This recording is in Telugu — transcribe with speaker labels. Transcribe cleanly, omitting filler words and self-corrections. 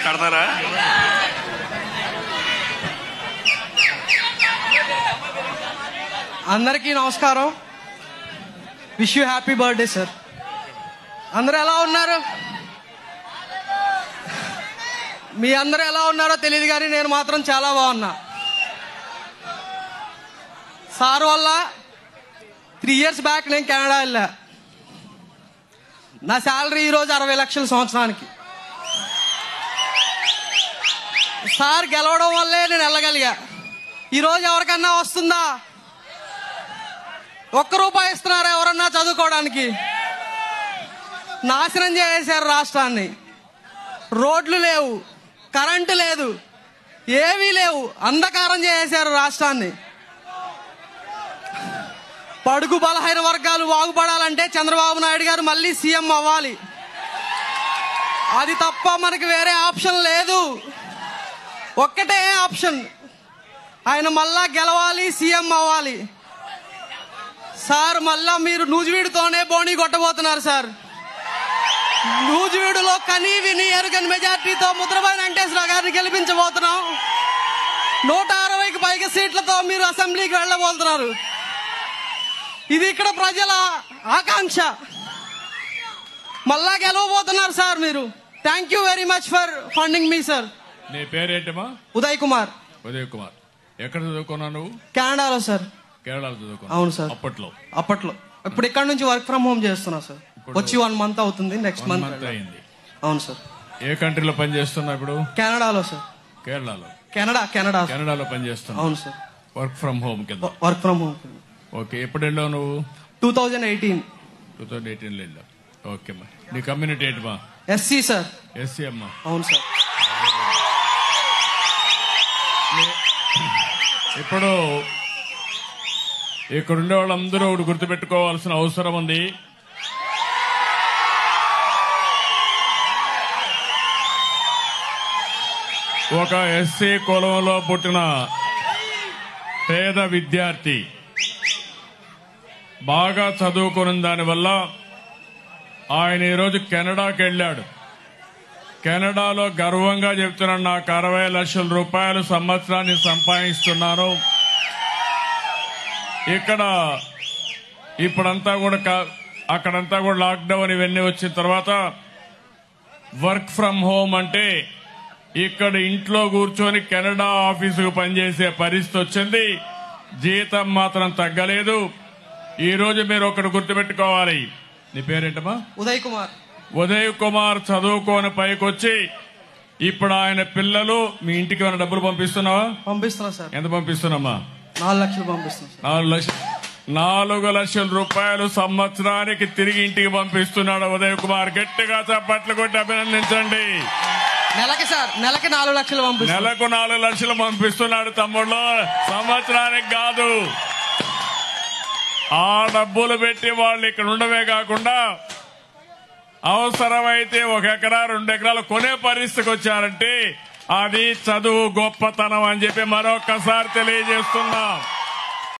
Speaker 1: మాట్లాడతారా?
Speaker 2: అందరికీ నమస్కారం. Wish you happy birthday sir. అందరూ ఎలా ఉన్నారు? మీ అందరూ ఎలా ఉన్నారో తెలియదు కానీ నేను మాత్రం చాలా బాగున్నా. సార్ వల్ల 3 years బ్యాక్ నేను కెనడా వెళ్ళా. నా శాలరీ ఈరోజు 60 లక్షల సంవత్సరానికి. సార్ గెలవడం వల్లే నేను వెళ్ళగలిగా. ఈరోజు ఎవరికన్నా వస్తుందా? ₹1 ఇస్తున్నారా ఎవరన్నా చదువుకోవడానికి? నాశనం చేసేశారు రాష్ట్రాన్ని. రోడ్లు లేవు, కరెంటు లేదు, ఏవీ లేవు, అంధకారం చేసేశారు రాష్ట్రాన్ని. పడుగు బలహీన వర్గాలు బాగుపడాలంటే చంద్రబాబు నాయుడు గారు మళ్ళీ సీఎం అవ్వాలి. అది తప్ప మనకి వేరే ఆప్షన్ లేదు. ఒక్కటే ఆప్షన్, ఆయన మళ్ళా గెలవాలి, సీఎం అవ్వాలి. సార్ మళ్ళా మీరు నూజివీడుతోనే బోణి కొట్టబోతున్నారు సార్. నూజివీడులో కనీ విని ఎరుగని మెజార్టీతో ముద్రబాయి వెంకటేశ్వర గారిని గెలిపించబోతున్నాం. 160కి పైగా సీట్లతో మీరు అసెంబ్లీకి వెళ్ళబోతున్నారు. ఇది ఇక్కడ ప్రజల ఆకాంక్ష. మళ్ళా గెలవబోతున్నారు సార్ మీరు. Thank you very much for funding మీ సార్.
Speaker 1: నీ పేరేంటమ్మా?
Speaker 2: ఉదయ్ కుమార్.
Speaker 1: ఉదయ్ కుమార్. ఎక్కడ చదువుకున్నావు నువ్వు?
Speaker 2: కెనడాలో సార్.
Speaker 1: కేరళలో చదువుకున్నావు?
Speaker 2: అవును సార్.
Speaker 1: అప్పట్లో.
Speaker 2: ఇప్పుడు ఇక్కడ నుంచి వర్క్ ఫ్రమ్ హోమ్ చేస్తున్నా సార్. వచ్చి 1 month అవుతుంది. నెక్స్ట్ మంత్
Speaker 1: అయింది.
Speaker 2: అవును సార్.
Speaker 1: ఏ కంట్రీలో పని చేస్తున్నా ఇప్పుడు?
Speaker 2: కెనడాలో సార్.
Speaker 1: కేరళలో?
Speaker 2: కెనడాలో
Speaker 1: పని చేస్తున్నా.
Speaker 2: అవును సార్.
Speaker 1: వర్క్ ఫ్రమ్ హోమ్ కింద?
Speaker 2: Work from home.
Speaker 1: ఓకే. ఎప్పుడు వెళ్ళావు నువ్వు?
Speaker 2: 2018
Speaker 1: 2018 వెళ్ళావు. ఓకే అమ్మా. నీ కమ్యూనిటీ ఏంటమ్మా?
Speaker 2: SC sir.
Speaker 1: ఎస్సీ అమ్మా.
Speaker 2: అవును సార్.
Speaker 1: ఇప్పుడు ఇక్కడ ఉండే వాళ్ళందరూ ఒకటి గుర్తుపెట్టుకోవాల్సిన అవసరం ఉంది. ఒక ఎస్సీ కులంలో పుట్టిన పేద విద్యార్థి బాగా చదువుకున్న దానివల్ల ఆయన ఈరోజు కెనడాకి వెళ్ళాడు. కెనడాలో గర్వంగా చెప్తున్నాను, నాకు 60 లక్షల రూపాయలు సంవత్సరాన్ని సంపాదిస్తున్నాను. ఇక్కడ ఇప్పుడంతా కూడా అక్కడంతా కూడా లాక్డౌన్ ఇవన్నీ వచ్చిన తర్వాత వర్క్ ఫ్రమ్ హోమ్ అంటే ఇక్కడ ఇంట్లో కూర్చొని కెనడా ఆఫీసుకు పనిచేసే పరిస్థితి వచ్చింది. జీతం మాత్రం తగ్గలేదు. ఈ రోజు మీరు ఒకటి గుర్తుపెట్టుకోవాలి. నీ పేరేంటమ్మా?
Speaker 2: ఉదయ్ కుమార్.
Speaker 1: ఉదయ్ కుమార్ చదువుకోని పైకొచ్చి ఇప్పుడు ఆయన పిల్లలు మీ ఇంటికి ఏమైనా డబ్బులు పంపిస్తున్నావా?
Speaker 2: పంపిస్తున్నా సార్.
Speaker 1: ఎంత పంపిస్తున్నామా?
Speaker 2: 4 లక్షలు పంపిస్తున్నా.
Speaker 1: 4 లక్షల రూపాయలు సంవత్సరానికి తిరిగి ఇంటికి పంపిస్తున్నాడు ఉదయ్ కుమార్. గట్టిగా చప్పట్లు కొట్టి అభినందించండి.
Speaker 2: నెలకి 4 లక్షలు పంపిస్తున్నాడు.
Speaker 1: నెలకు 4 లక్షలు పంపిస్తున్నాడు తమ్ముళ్ళు. సంవత్సరానికి కాదు. ఆ డబ్బులు పెట్టి వాళ్ళు ఇక్కడ ఉండవే కాకుండా అవసరమైతే 1 ఎకరా 2 ఎకరాలు కొనే పరిస్థితికి వచ్చారంటే అది చదువు గొప్పతనం అని చెప్పి మరొక్కసారి తెలియజేస్తున్నాం.